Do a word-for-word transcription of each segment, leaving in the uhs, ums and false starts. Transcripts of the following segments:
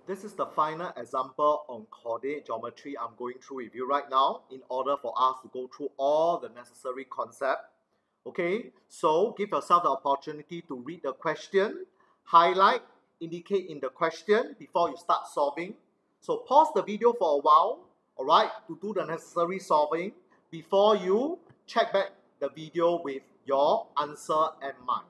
This is the final example on coordinate geometry I'm going through with you right now in order for us to go through all the necessary concepts. Okay, so give yourself the opportunity to read the question, highlight, indicate in the question before you start solving. So pause the video for a while, alright, to do the necessary solving before you check back the video with your answer and mind.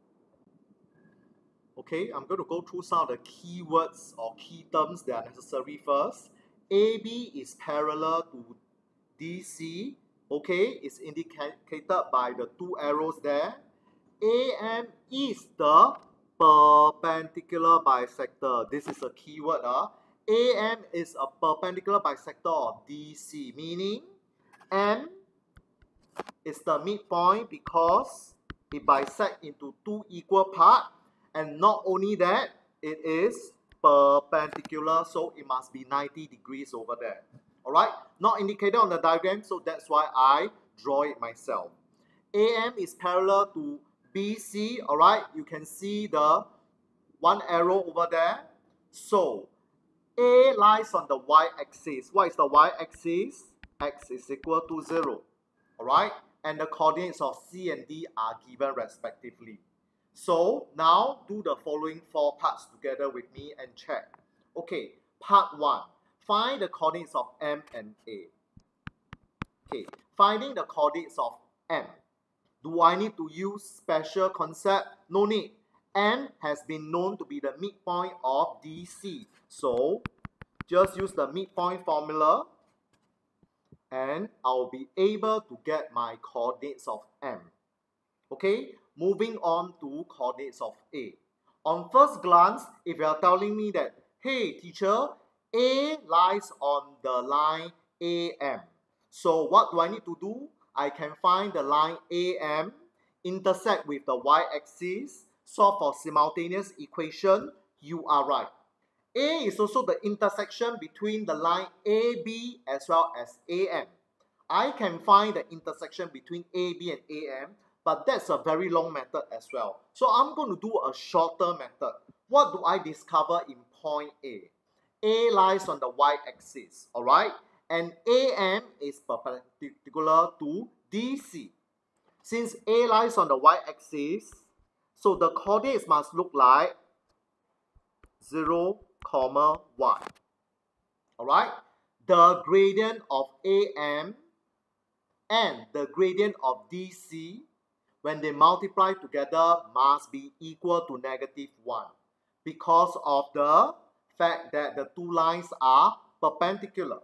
Okay, I'm going to go through some of the keywords or key terms that are necessary first. A B is parallel to D C. Okay, it's indicated by the two arrows there. A M is the perpendicular bisector. This is a keyword. Uh. A M is a perpendicular bisector of D C, meaning M is the midpoint because it bisects into two equal parts. And not only that, it is perpendicular, so it must be ninety degrees over there. Alright, not indicated on the diagram, so that's why I draw it myself. A M is parallel to B C, alright, you can see the one arrow over there. So, A lies on the y-axis. What is the y-axis? X is equal to zero. Alright, and the coordinates of C and D are given respectively. So now do the following four parts together with me and check. Okay, part one. Find the coordinates of M and A. Okay, finding the coordinates of M. Do I need to use special concept? No need. M has been known to be the midpoint of D C. So just use the midpoint formula and I'll be able to get my coordinates of M. Okay, moving on to coordinates of A. On first glance, if you are telling me that, hey teacher, A lies on the line A M. So what do I need to do? I can find the line A M, intersect with the y-axis, solve for simultaneous equation. You are right. A is also the intersection between the line A B as well as A M. I can find the intersection between A B and A M, but that's a very long method as well. So I'm going to do a shorter method. What do I discover in point A? A lies on the y-axis, alright? And A M is perpendicular to D C. Since A lies on the y-axis, so the coordinates must look like zero, one. Alright? The gradient of A M and the gradient of D C, when they multiply together, must be equal to negative one because of the fact that the two lines are perpendicular.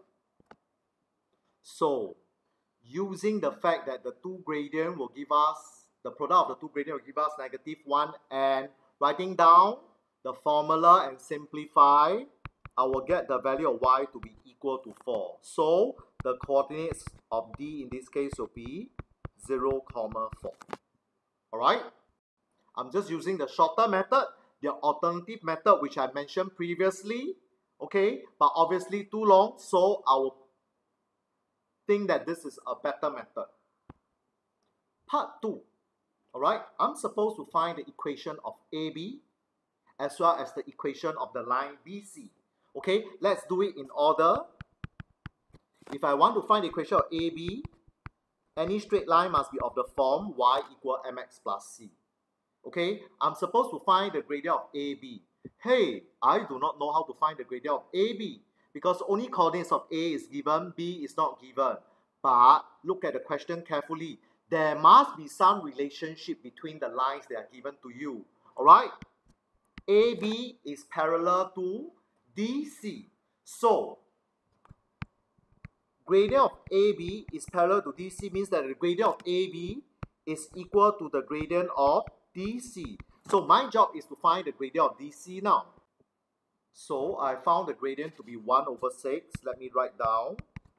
So, using the fact that the two gradient will give us, the product of the two gradient will give us negative one, and writing down the formula and simplify, I will get the value of y to be equal to four. So, the coordinates of D in this case will be zero, four. Alright, I'm just using the shorter method, the alternative method which I mentioned previously. Okay, but obviously too long, so I will think that this is a better method. Part two. Alright, I'm supposed to find the equation of A B as well as the equation of the line B C. Okay, let's do it in order. If I want to find the equation of A B, any straight line must be of the form y equal mx plus c. Okay, I'm supposed to find the gradient of A B. Hey, I do not know how to find the gradient of A B because only coordinates of A is given, B is not given. But look at the question carefully. There must be some relationship between the lines that are given to you. Alright? A B is parallel to D C. So, gradient of A B is parallel to D C means that the gradient of A B is equal to the gradient of D C. So my job is to find the gradient of D C now. So I found the gradient to be one over six. Let me write down.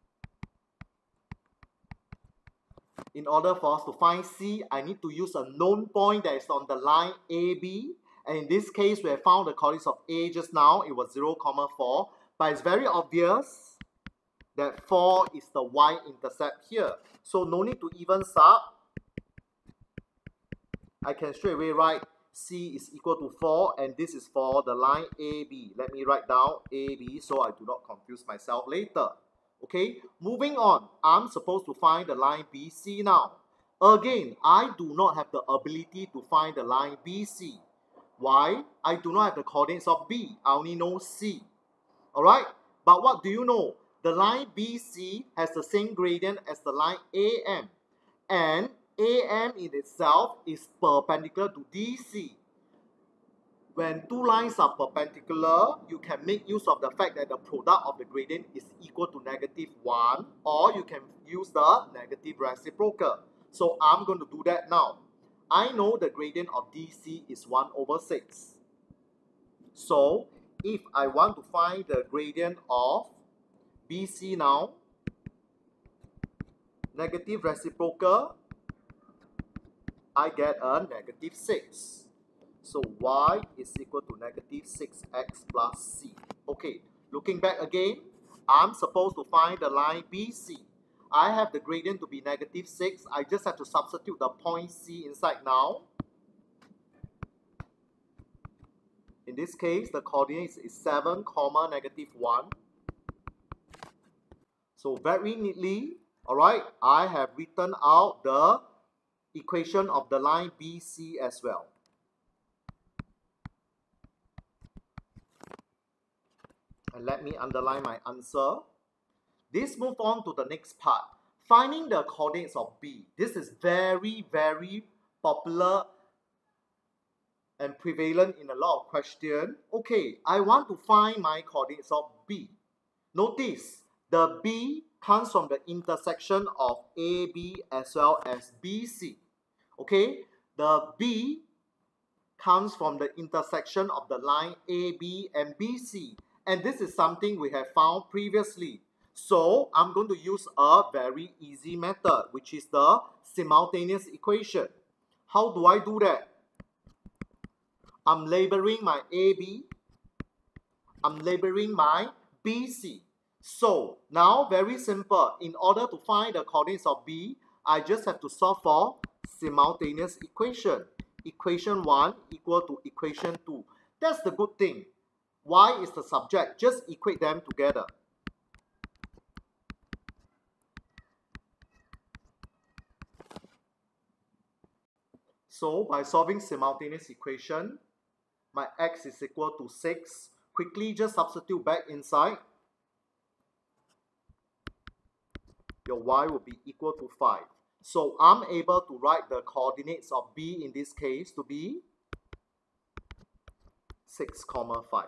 In order for us to find C, I need to use a known point that is on the line A B. And in this case, we have found the coordinates of A just now. It was zero, four. But it's very obvious that four is the y-intercept here. So no need to even sub. I can straight away write C is equal to four, and this is for the line A B. Let me write down A B so I do not confuse myself later. Okay, moving on, I'm supposed to find the line B C now. Again, I do not have the ability to find the line B C. Why? I do not have the coordinates of B. I only know C. Alright, but what do you know? The line B C has the same gradient as the line A M. And A M in itself is perpendicular to D C. When two lines are perpendicular, you can make use of the fact that the product of the gradient is equal to negative one, or you can use the negative reciprocal. So I'm going to do that now. I know the gradient of D C is one over six. So if I want to find the gradient of B C now, negative reciprocal, I get a negative six. So y is equal to negative six x plus c. Okay, looking back again, I'm supposed to find the line B C. I have the gradient to be negative six. I just have to substitute the point C inside now. In this case, the coordinates is seven, comma, negative one. So very neatly, alright, I have written out the equation of the line B C as well. And let me underline my answer. Let's move on to the next part. Finding the coordinates of B. This is very, very popular and prevalent in a lot of questions. Okay, I want to find my coordinates of B. Notice, the B comes from the intersection of A B as well as B C. Okay, the B comes from the intersection of the line A B and B C. And this is something we have found previously. So I'm going to use a very easy method, which is the simultaneous equation. How do I do that? I'm labeling my A B. I'm labeling my B C. So now, very simple. In order to find the coordinates of B, I just have to solve for simultaneous equation. Equation one equal to equation two. That's the good thing. Y is the subject. Just equate them together. So by solving simultaneous equation, my x is equal to six. Quickly just substitute back inside. Your y will be equal to five. So I'm able to write the coordinates of B in this case to be six, five.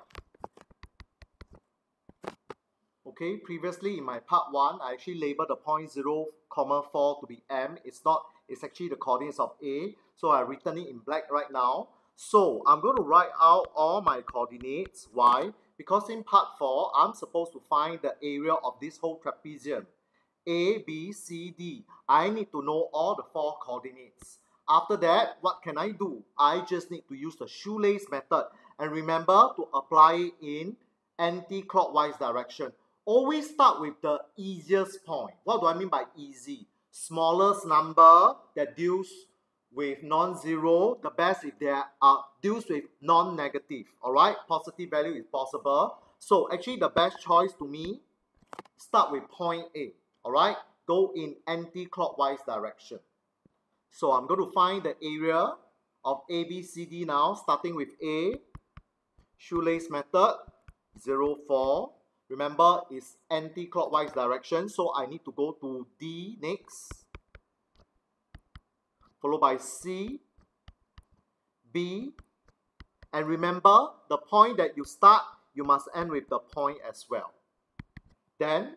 Okay, previously in my part one, I actually labeled the point zero, four to be M. It's not, it's actually the coordinates of A. So I've written it in black right now. So I'm going to write out all my coordinates. Why? Because in part four, I'm supposed to find the area of this whole trapezium. A, B, C, D. I need to know all the four coordinates. After that, what can I do? I just need to use the shoelace method. And remember to apply it in anti-clockwise direction. Always start with the easiest point. What do I mean by easy? Smallest number that deals with non-zero. The best if they are deals with non-negative. Alright, positive value is possible. So actually the best choice to me, start with point A. Alright, go in anti-clockwise direction. So I'm going to find the area of A B C D now, starting with A. Shoelace method, zero, four. Remember, it's anti-clockwise direction, so I need to go to D next. Followed by C, B. And remember, the point that you start, you must end with the point as well. Then,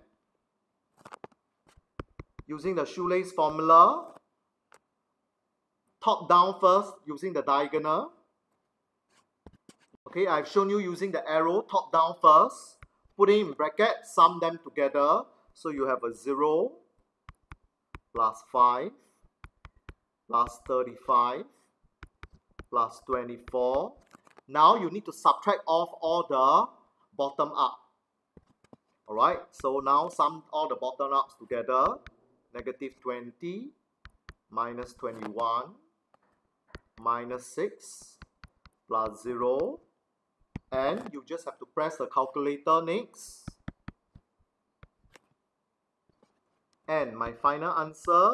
using the shoelace formula, top down first, using the diagonal. Okay, I've shown you using the arrow, top down first. Put it in bracket, sum them together. So you have a zero plus five plus thirty-five plus twenty-four. Now you need to subtract off all the bottom up. Alright, so now sum all the bottom ups together. Negative twenty minus twenty-one minus six plus zero, and you just have to press the calculator next. And my final answer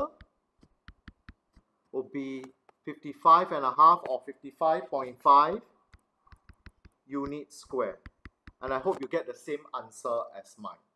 will be fifty-five and a half or fifty-five point five units squared. And I hope you get the same answer as mine.